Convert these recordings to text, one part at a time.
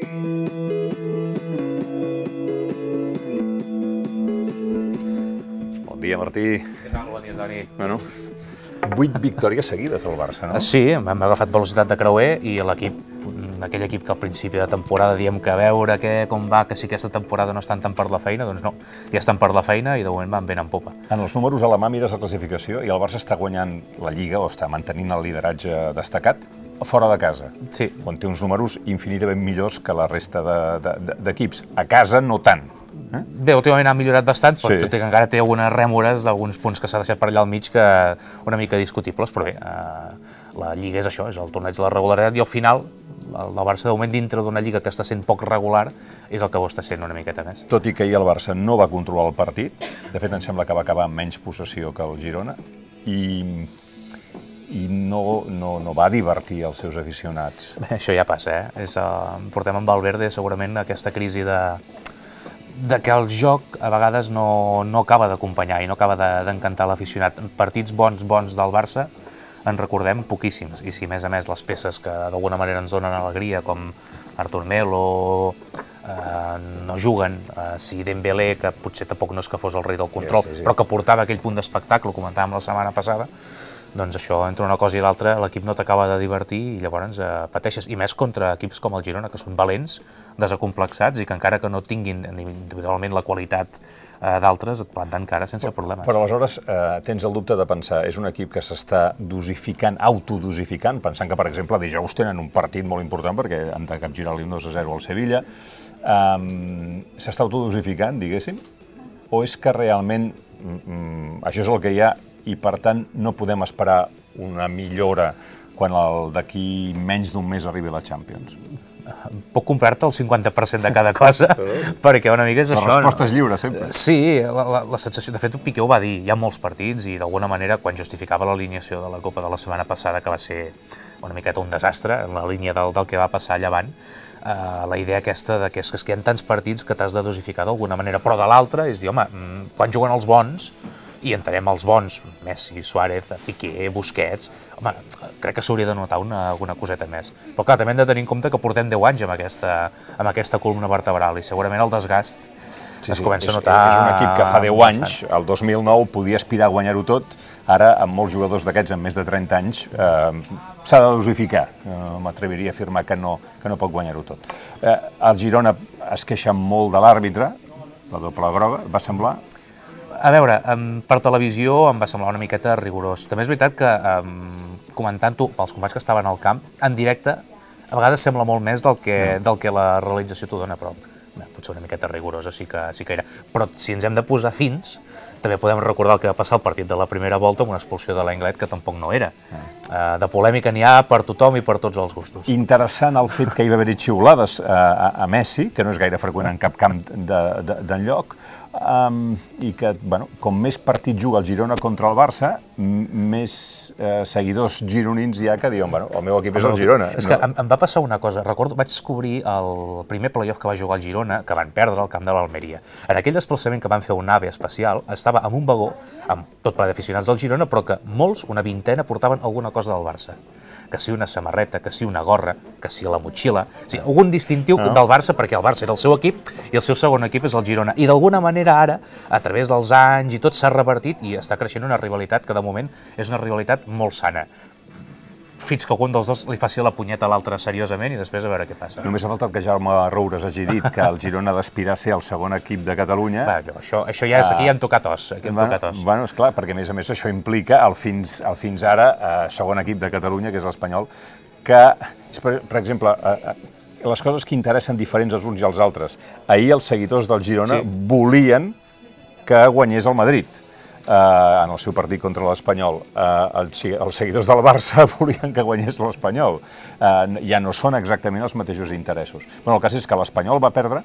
Bon dia, Martí. Què tal? Bon dia, Toni. Bueno, 8 victòries seguides al Barça, no? Sí, hem agafat velocitat de creuer i l'equip, aquell equip que al principi de temporada diem que a veure com va, que si aquesta temporada no estan tant per la feina, doncs no, ja estan per la feina i de moment van ben en popa. En els números a la mà mires la classificació i el Barça està guanyant la Lliga o està mantenint el lideratge destacat fora de casa. Sí. On té uns números infinitament millors que la resta d'equips. A casa no tant. Bé, últimament ha millorat bastant, però Sí. tot i que encara té algunes rèmores d'alguns punts que s'ha deixat per allà al mig que una mica discutibles, però bé, la Lliga és això, és el torneig de la regularitat i al final el Barça de moment dintre d'una Lliga que està sent poc regular és el que ho està sent una miqueta més. Tot i que ahir el Barça no va controlar el partit, de fet em sembla que va acabar amb menys possessió que el Girona, i no va divertir els seus aficionats. Bé, això ja passa, portem amb Valverde segurament aquesta crisi de que el joc a vegades no acaba d'acompanyar i no acaba d'encantar l'aficionat. Partits bons del Barça en recordem poquíssims, i si a més les peces que d'alguna manera ens donen alegria, com Artur Melo, no juguen, si Dembélé, que potser tampoc no és que fos el rei del control, Sí. però que portava aquell punt d'espectacle, ho comentàvem la setmana passada, doncs això, entre una cosa i l'altra, l'equip no t'acaba de divertir i llavors pateixes, i més contra equips com el Girona, que són valents, desacomplexats i que encara que no tinguin individualment la qualitat d'altres, et planten cara sense problemes. Però aleshores tens el dubte de pensar, és un equip que s'està dosificant, autodosificant, pensant que, per exemple, dijous tenen un partit molt important perquè han de capgirar-li un 2-0 al Sevilla. S'està autodosificant, diguéssim? O és que realment això és el que hi ha i, per tant, no podem esperar una millora quan d'aquí menys d'un mes arribi la Champions? Puc comprar-te el 50% de cada cosa, perquè una mica és això. La resposta és lliure, sempre. Sí, la sensació... De fet, Piqué ho va dir, hi ha molts partits i d'alguna manera, quan justificava l'alineació de la Copa de la setmana passada, que va ser una miqueta un desastre, en la línia del que va passar allà avant, la idea aquesta que és que hi ha tants partits que t'has de dosificar d'alguna manera, però de l'altra és dir, home, quan juguen els bons, i entenem els bons, Messi, Suárez, Piqué, Busquets, home, crec que s'hauria de notar alguna coseta més. Però clar, també hem de tenir en compte que portem 10 anys amb aquesta columna vertebral i segurament el desgast es comença a notar... És un equip que fa 10 anys, el 2009, podia aspirar a guanyar-ho tot, ara, amb molts jugadors d'aquests amb més de 30 anys, s'ha de dosificar. M'atreviria a afirmar que no pot guanyar-ho tot. El Girona es queixa molt de l'àrbitre, la doble groga, va semblar... A veure, per televisió em va semblar una miqueta rigorós. També és veritat que, comentant-ho pels companys que estaven al camp, en directe, a vegades sembla molt més del que la realització t'ho dona, però potser una miqueta rigorosa sí que era. Però si ens hem de posar fins, també podem recordar el que va passar al partit de la primera volta amb una expulsió de l'Englet, que tampoc no era. De polèmica n'hi ha per tothom i per tots els gustos. Interessant el fet que hi va haver-hi xiulades a Messi, que no és gaire freqüent en cap camp d'enlloc, i que, com més partit juga el Girona contra el Barça, més seguidors gironins hi ha que diuen, el meu equip és el Girona. És que em va passar una cosa, recordo, vaig descobrir el primer playoff que va jugar el Girona, que van perdre al camp de l'Almeria. En aquell desplaçament que van fer un AVE especial, estava en un vagó, amb tot ple d'aficionats del Girona, però que molts, una vintena, portaven alguna cosa del Barça. Que si una samarreta, que si una gorra, que si la motxilla, o sigui, algun distintiu del Barça, perquè el Barça era el seu equip i el seu segon equip és el Girona. I d'alguna manera ara, a través dels anys i tot, s'ha revertit i està creixent una rivalitat que de moment és una rivalitat molt sana. Fins que algun dels dos li faci la punyeta a l'altre seriosament i després a veure què passa. Només ha faltat que Jaume Roures hagi dit que el Girona ha d'aspirar a ser el segon equip de Catalunya. Això ja és aquí, ja hem tocat os. Bueno, esclar, perquè a més això implica el fins ara segon equip de Catalunya, que és l'Espanyol, que, per exemple, les coses que interessen diferents els uns i els altres. Ahir els seguidors del Girona volien que guanyés el Madrid en el seu partit contra l'Espanyol. Els seguidors del Barça volien que guanyés l'Espanyol. Ja no són exactament els mateixos interessos. El cas és que l'Espanyol va perdre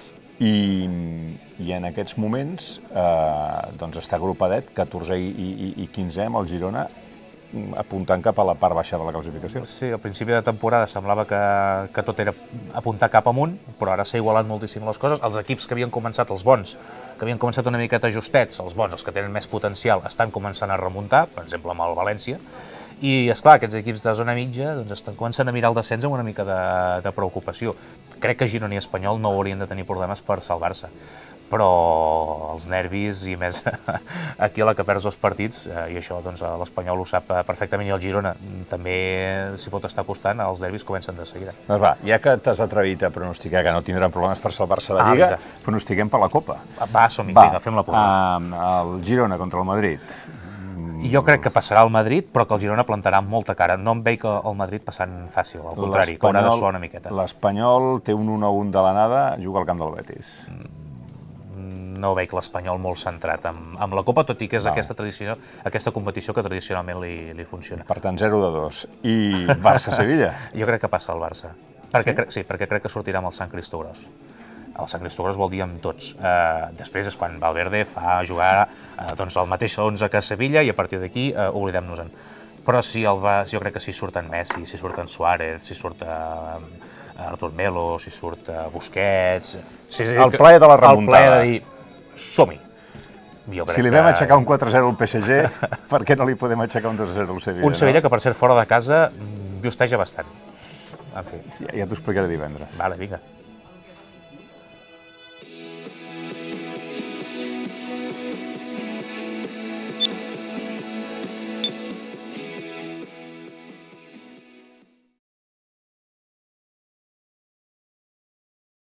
i en aquests moments està agrupadet 14è i 15è amb el Girona apuntant cap a la part baixa de la classificació. Sí, al principi de temporada semblava que tot era apuntar cap amunt, però ara s'ha igualat moltíssim les coses. Els equips que havien començat, els bons, que havien començat una miqueta justets, els bons, els que tenen més potencial, estan començant a remuntar, per exemple amb el València, i, esclar, aquests equips de zona mitja estan començant a mirar el descens amb una mica de preocupació. crec que Girona i Espanyol no haurien de tenir problemes per salvar-se, però els nervis i més aquí a la que perds els partits, i això doncs l'Espanyol ho sap perfectament i el Girona també s'hi pot estar acostant, els nervis comencen de seguida. Doncs va, ja que t'has atrevit a pronosticar que no tindran problemes per salvar-se la Lliga, pronostiquem per la Copa. Va, som-hi, vinga, fem la porra. El Girona contra el Madrid. Jo crec que passarà el Madrid, però que el Girona plantarà molta cara. No em veig el Madrid passant fàcil, al contrari, que haurà de suar una miqueta. L'Espanyol té un 1-1 de l'anada, juga al camp del Betis. No veig l'Espanyol molt centrat amb la Copa, tot i que és aquesta competició que tradicionalment li funciona. Per tant, 0-2. I Barça-Sevilla? Jo crec que passa el Barça. Perquè crec que sortirà amb el Sant Cristògros. El Sant Cristògros vol dir amb tots. Després és quan Valverde fa jugar el mateix 11 que Sevilla i a partir d'aquí oblidem-nos-en. Però jo crec que si surten Messi, si surten Suárez, si surt Artur Melo, si surt Busquets... El plaer de la remuntada. El plaer de dir, som-hi. Si li vam aixecar un 4-0 al PSG, per què no li podem aixecar un 2-0 al Sevilla? Un Sevilla que, per ser fora de casa, justeja bastant. En fi. Ja t'ho explicaré divendres. Vale, vinga.